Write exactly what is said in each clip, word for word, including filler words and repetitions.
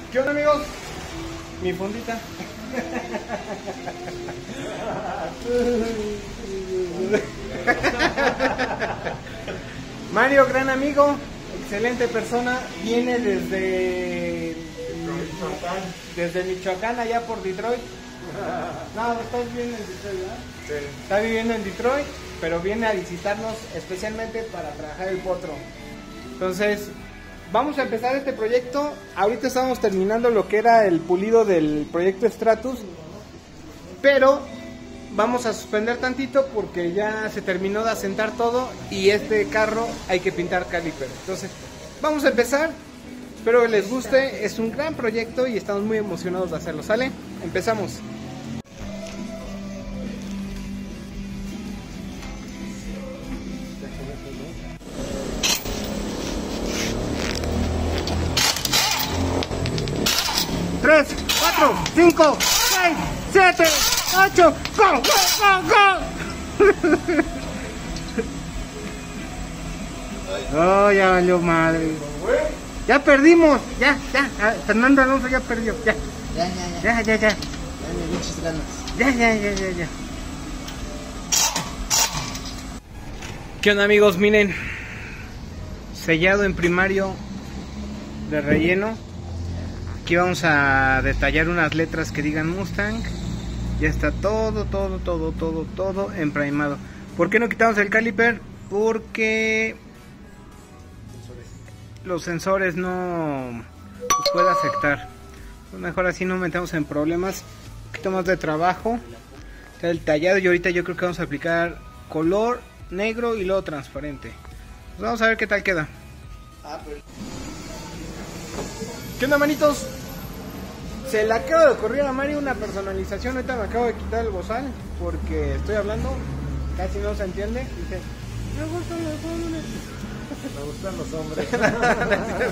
¿Qué onda, amigos? Mi fundita. Mario, gran amigo, excelente persona, viene desde Michoacán, desde Michoacán allá por Detroit. No, estás viviendo en Detroit, ¿verdad? Sí. Está viviendo en Detroit, pero viene a visitarnos especialmente para trabajar el potro. Entonces, vamos a empezar este proyecto. Ahorita estamos terminando lo que era el pulido del proyecto Stratus, pero vamos a suspender tantito porque ya se terminó de asentar todo y este carro hay que pintar caliper. Entonces, vamos a empezar. Espero que les guste. Es un gran proyecto y estamos muy emocionados de hacerlo. ¿Sale? Empezamos. tres, cuatro, cinco, seis, siete, ocho, go, go, go, go. Oh, ya valió madre. Ya perdimos, ya, ya, Fernando Alonso ya perdió, ya. Ya, ya, ya. Ya, ya, ya. Ya me muchas ganas. Ya, ya, ya, ya, ya. ¿Qué onda, amigos? Miren, sellado en primario de relleno. Aquí vamos a detallar unas letras que digan Mustang. Ya está todo, todo, todo, todo, todo emprimado. ¿Por qué no quitamos el caliper? Porque los sensores no los puede afectar. Pues mejor así no metemos en problemas. Un poquito más de trabajo. Está el tallado y ahorita yo creo que vamos a aplicar color negro y luego transparente. Pues vamos a ver qué tal queda. Ah, pero... ¿Qué onda, manitos? Se le acaba de ocurrir a Mario una personalización. Ahorita me acabo de quitar el bozal porque estoy hablando, casi no se entiende. Dice, me gustan los hombres. Me gustan los hombres.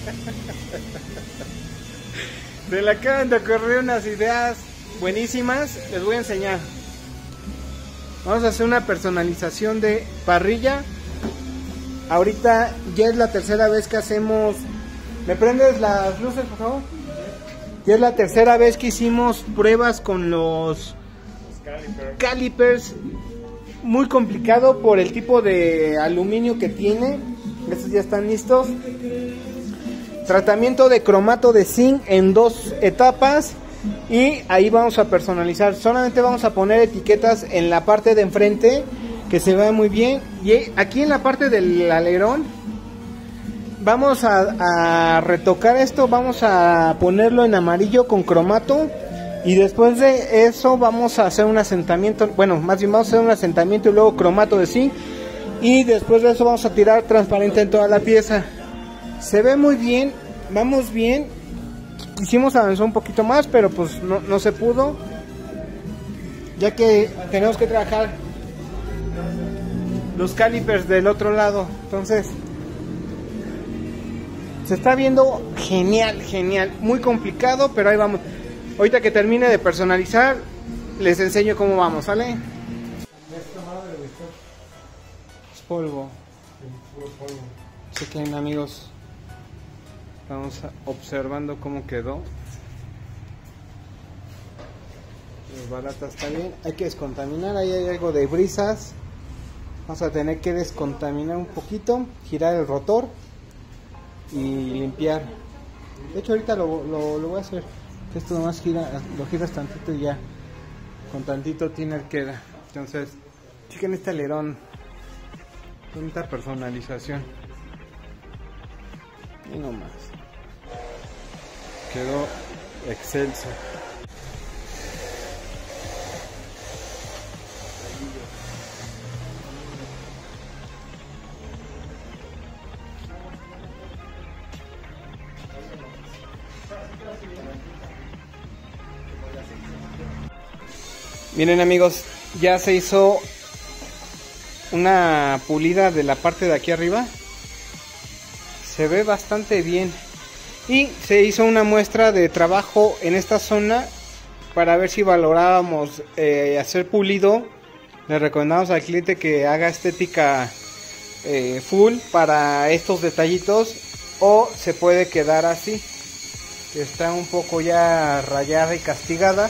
Se le acaban de ocurrir unas ideas buenísimas. Les voy a enseñar. Vamos a hacer una personalización de parrilla. Ahorita ya es la tercera vez que hacemos. ¿Me prendes las luces, por favor? Ya es la tercera vez que hicimos pruebas con los, los calipers. Muy complicado por el tipo de aluminio que tiene. Estos ya están listos. Tratamiento de cromato de zinc en dos etapas. Y ahí vamos a personalizar. Solamente vamos a poner etiquetas en la parte de enfrente que se vea muy bien. Y aquí en la parte del alerón vamos a, a retocar esto, vamos a ponerlo en amarillo con cromato y después de eso vamos a hacer un asentamiento, bueno, más bien vamos a hacer un asentamiento y luego cromato de zinc y después de eso vamos a tirar transparente en toda la pieza. Se ve muy bien, vamos bien, quisimos avanzar un poquito más pero pues no, no se pudo, ya que tenemos que trabajar los calipers del otro lado, entonces se está viendo genial, genial, muy complicado, pero ahí vamos. Ahorita que termine de personalizar, les enseño cómo vamos, ¿sale? Es polvo. Chequen, amigos. Estamos observando cómo quedó. Los baratas está bien. Hay que descontaminar, ahí hay algo de brisas. Vamos a tener que descontaminar un poquito, girar el rotor y limpiar. De hecho ahorita lo, lo, lo voy a hacer. Esto nomás gira, lo giras tantito y ya con tantito thinner queda. Entonces chequen este alerón, tanta personalización y no más, quedó excelso. Miren, amigos, ya se hizo una pulida de la parte de aquí arriba. Se ve bastante bien. Y se hizo una muestra de trabajo en esta zona para ver si valorábamos eh, hacer pulido. Le recomendamos al cliente que haga estética eh, full para estos detallitos o se puede quedar así. que está un poco ya rayada y castigada,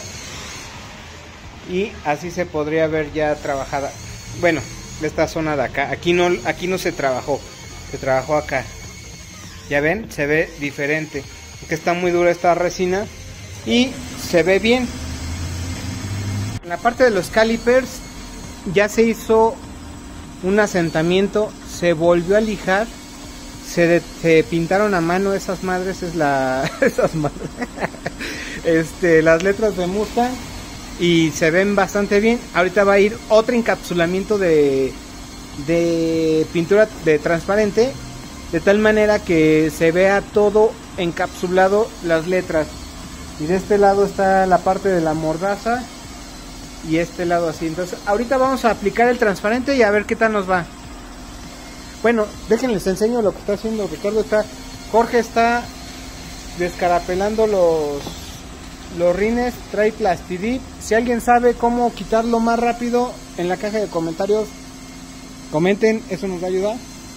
y así se podría ver ya trabajada. Bueno, esta zona de acá, aquí no, aquí no se trabajó, se trabajó acá. Ya ven, se ve diferente, porque está muy dura esta resina y se ve bien. En la parte de los calipers ya se hizo un asentamiento, se volvió a lijar, se, de, se pintaron a mano esas madres, es la esas madres, este, las letras de Mustang, y se ven bastante bien. Ahorita va a ir otro encapsulamiento de, de pintura de transparente, de tal manera que se vea todo encapsulado las letras. Y de este lado está la parte de la mordaza y este lado así. Entonces ahorita vamos a aplicar el transparente y a ver qué tal nos va. Bueno, déjenles enseño lo que está haciendo Ricardo. Está, Jorge está descarapelando los los rines, trae Plastidip. Si alguien sabe cómo quitarlo más rápido, en la caja de comentarios comenten, eso nos va a ayudar.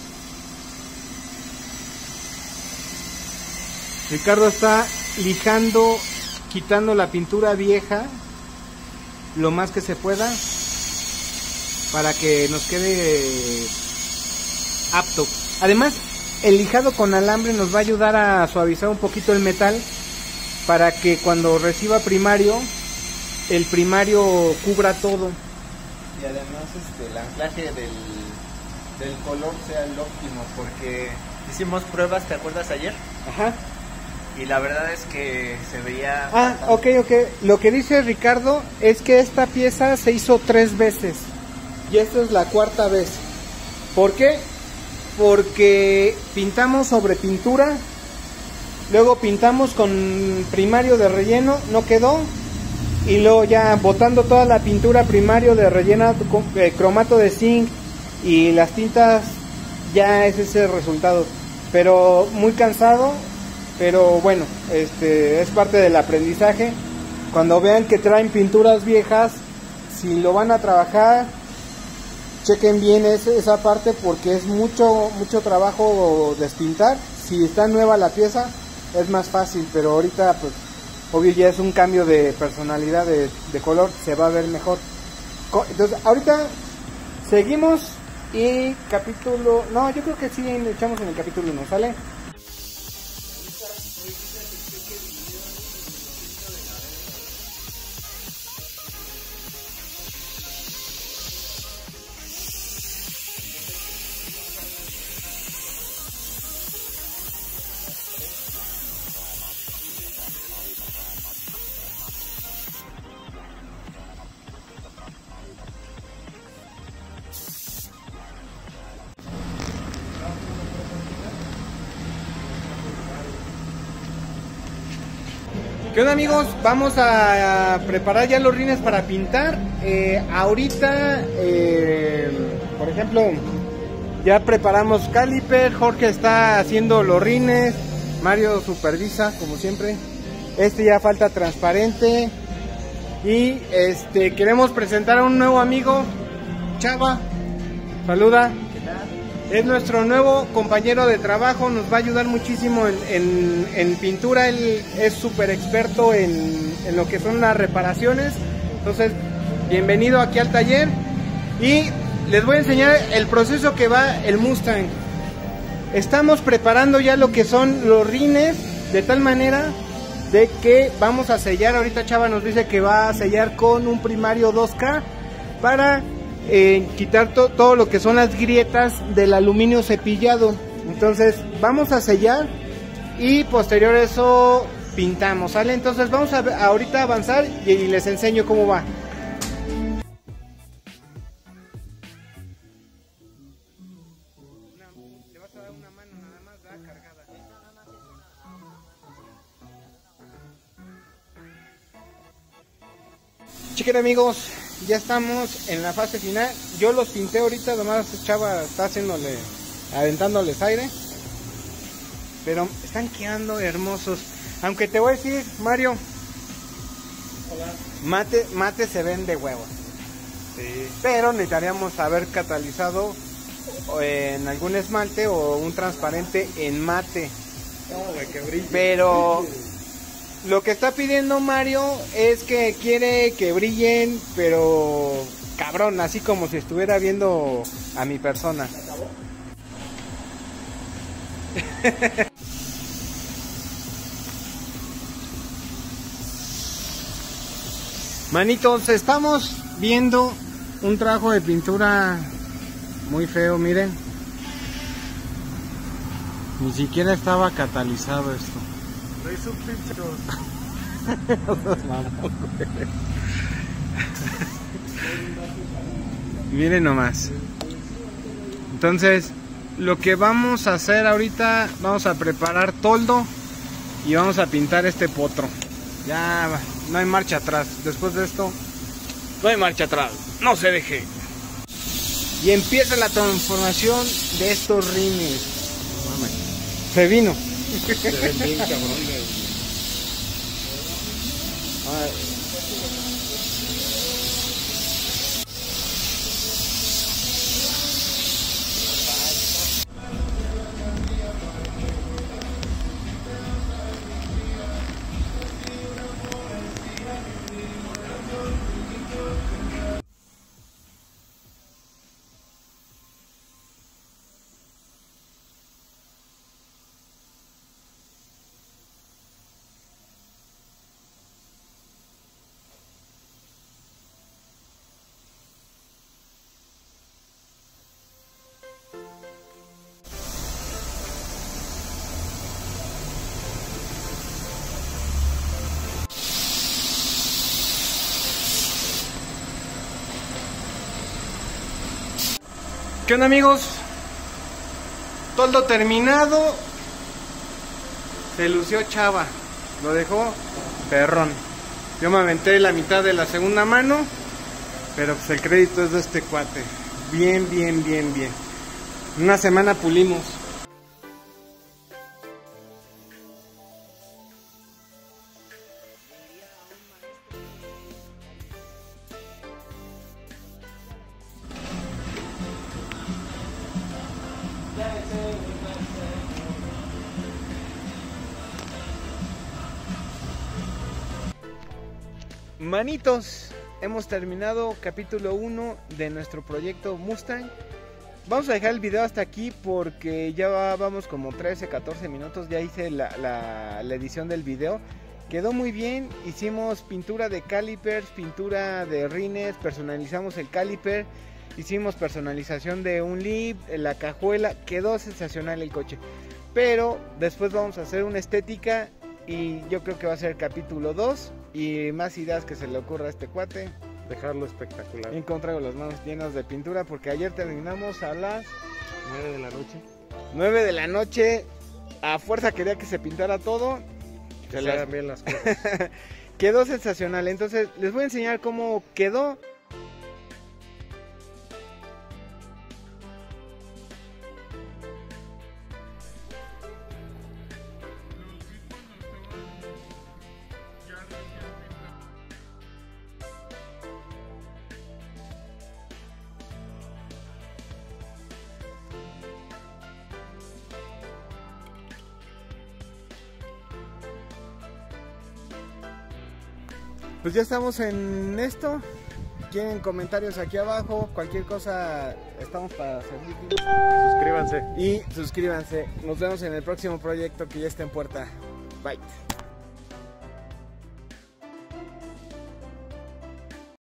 Ricardo está lijando, quitando la pintura vieja lo más que se pueda para que nos quede apto. Además, el lijado con alambre nos va a ayudar a suavizar un poquito el metal para que cuando reciba primario, el primario cubra todo. Y además este, el anclaje del, del color sea el óptimo, porque hicimos pruebas, ¿te acuerdas ayer? Ajá. Y la verdad es que se veía... Ah, ok, ok. Lo que dice Ricardo es que esta pieza se hizo tres veces. Y esta es la cuarta vez. ¿Por qué? Porque pintamos sobre pintura, luego pintamos con primario de relleno, no quedó. Y luego ya botando toda la pintura primario de relleno, eh, cromato de zinc y las tintas, ya es ese resultado. Pero muy cansado. Pero bueno, este es parte del aprendizaje. Cuando vean que traen pinturas viejas, si lo van a trabajar, chequen bien ese, esa parte, porque es mucho mucho trabajo despintar. Si está nueva la pieza, es más fácil, pero ahorita pues obvio ya es un cambio de personalidad, de, de color, se va a ver mejor. Entonces ahorita seguimos y capítulo, no, yo creo que sí le echamos en el capítulo uno, ¿sale? ¿Qué onda, amigos? Vamos a preparar ya los rines para pintar. Eh, ahorita, eh, por ejemplo, ya preparamos caliper, Jorge está haciendo los rines, Mario supervisa como siempre. Este ya falta transparente. Y este queremos presentar a un nuevo amigo, Chava. Saluda. Es nuestro nuevo compañero de trabajo, nos va a ayudar muchísimo en, en, en pintura. Él es súper experto en, en lo que son las reparaciones. Entonces, bienvenido aquí al taller. Y les voy a enseñar el proceso que va el Mustang. Estamos preparando ya lo que son los rines, de tal manera de que vamos a sellar. Ahorita Chava nos dice que va a sellar con un primario dos K para... Eh, quitar to todo lo que son las grietas del aluminio cepillado. Entonces vamos a sellar y posterior a eso pintamos, ¿sale? Entonces vamos a, a ahorita avanzar y, y les enseño cómo va. Le vas a dar una mano nada más, da cargada. Chiquen, amigos, ya estamos en la fase final. Yo los pinté ahorita, además Chava está haciéndole, aventándoles aire, pero están quedando hermosos. Aunque te voy a decir, Mario, hola, mate, mate se ven de huevos. Sí. Pero necesitaríamos haber catalizado en algún esmalte o un transparente en mate. No, güey, que brille. Pero lo que está pidiendo Mario es que quiere que brillen, pero cabrón, así como si estuviera viendo a mi persona. Manitos, estamos viendo un trabajo de pintura muy feo, miren. Ni siquiera estaba catalizado esto. No hizo un pinche. Miren nomás. Entonces, lo que vamos a hacer ahorita, vamos a preparar toldo y vamos a pintar este potro. Ya no hay marcha atrás. Después de esto, no hay marcha atrás. No se deje. Y empieza la transformación de estos rines. Se vino. Se ven bien cabrones. ¿Qué onda, amigos? Toldo terminado. Se lució chava. Lo dejó perrón. Yo me aventé la mitad de la segunda mano, pero pues el crédito es de este cuate. Bien, bien, bien, bien. Una semana pulimos. Manitos, hemos terminado capítulo uno de nuestro proyecto Mustang. Vamos a dejar el video hasta aquí porque ya vamos como trece, catorce minutos. Ya hice la, la, la edición del video. Quedó muy bien. Hicimos pintura de calipers, pintura de rines, personalizamos el caliper. Hicimos personalización de un lip, la cajuela. Quedó sensacional el coche. Pero después vamos a hacer una estética y yo creo que va a ser el capítulo dos. Y más ideas que se le ocurra a este cuate. Dejarlo espectacular. Encontré las manos llenas de pintura porque ayer terminamos a las nueve de la noche. nueve de la noche. A fuerza quería que se pintara todo. Que se le hagan bien las cosas. Quedó sensacional. Entonces les voy a enseñar cómo quedó. Pues ya estamos en esto. Quieren comentarios aquí abajo, cualquier cosa, estamos para servir. Suscríbanse. Y suscríbanse. Nos vemos en el próximo proyecto que ya está en puerta. Bye.